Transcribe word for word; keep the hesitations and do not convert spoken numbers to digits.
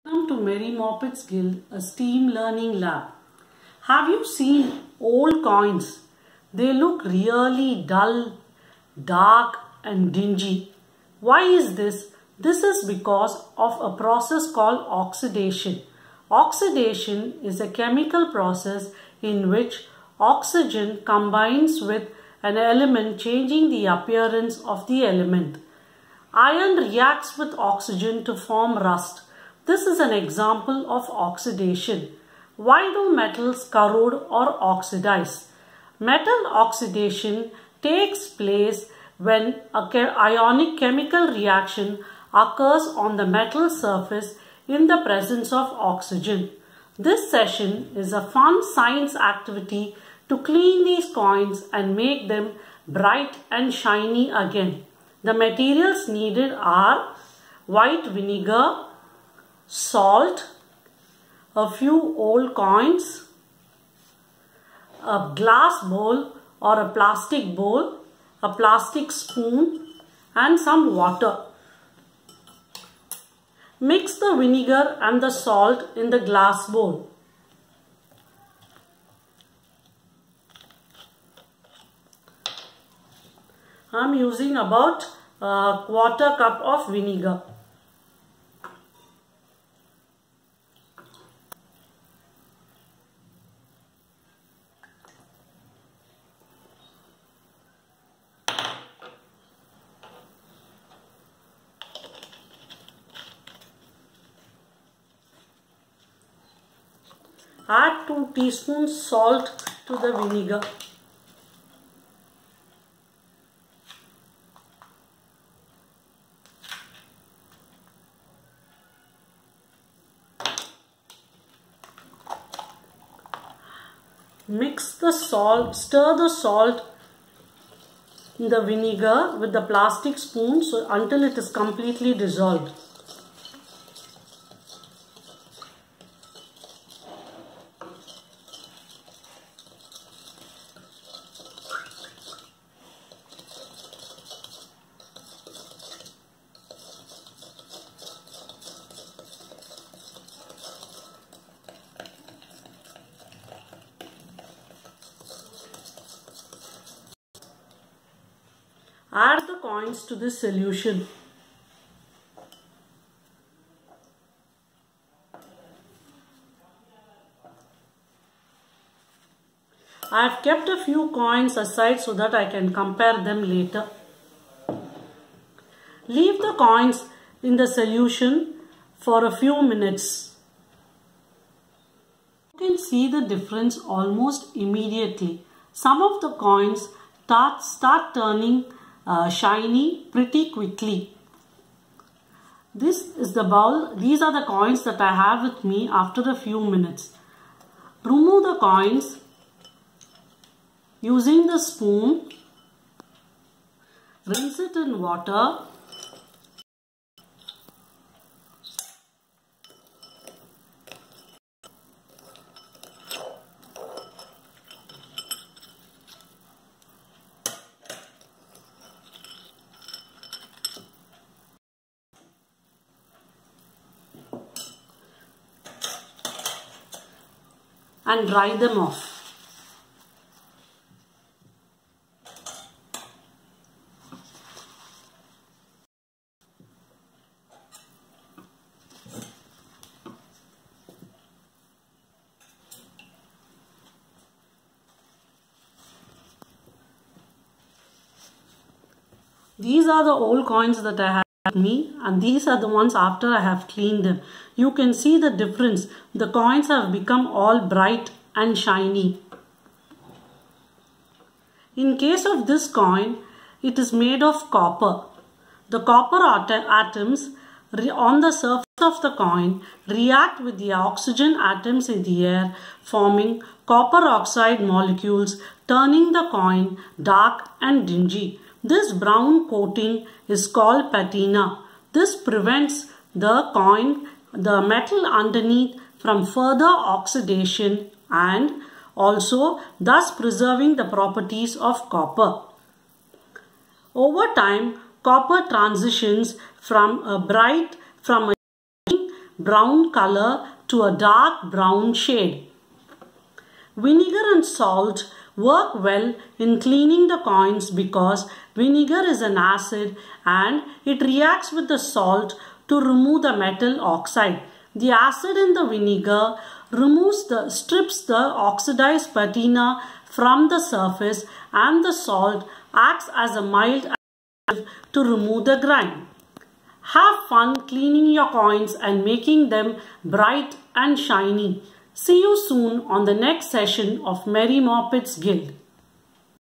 Welcome to Mary Moppet's Guild, a STEAM learning lab. Have you seen old coins? They look really dull, dark and dingy. Why is this? This is because of a process called oxidation. Oxidation is a chemical process in which oxygen combines with an element, changing the appearance of the element. Iron reacts with oxygen to form rust. This is an example of oxidation. Why do metals corrode or oxidize? Metal oxidation takes place when an ionic chemical reaction occurs on the metal surface in the presence of oxygen. This session is a fun science activity to clean these coins and make them bright and shiny again. The materials needed are white vinegar, salt, a few old coins, a glass bowl or a plastic bowl, a plastic spoon and some water. Mix the vinegar and the salt in the glass bowl. I am using about a quarter cup of vinegar. Add two teaspoons salt to the vinegar. Mix the salt, stir the salt in the vinegar with the plastic spoon so until it is completely dissolved. Add the coins to this solution. I have kept a few coins aside so that I can compare them later. Leave the coins in the solution for a few minutes. You can see the difference almost immediately. Some of the coins start, start turning Uh, shiny pretty quickly. This is the bowl. These are the coins that I have with me after a few minutes. Remove the coins using the spoon. Rinse it in water. And dry them off. These are the old coins that I have with me, and these are the ones after I have cleaned them. You can see the difference. The coins have become all bright and shiny. In case of this coin, it is made of copper. The copper at atoms on the surface of the coin react with the oxygen atoms in the air, forming copper oxide molecules, turning the coin dark and dingy. This brown coating is called patina. This prevents the coin, the metal underneath, from further oxidation and also thus preserving the properties of copper. Over time, copper transitions from a bright from a brown color to a dark brown shade. Vinegar and salt work well in cleaning the coins because vinegar is an acid and it reacts with the salt to remove the metal oxide. The acid in the vinegar removes the strips the oxidized patina from the surface, and the salt acts as a mild additive to remove the grime. Have fun cleaning your coins and making them bright and shiny. See you soon on the next session of Merry Moppets Guild.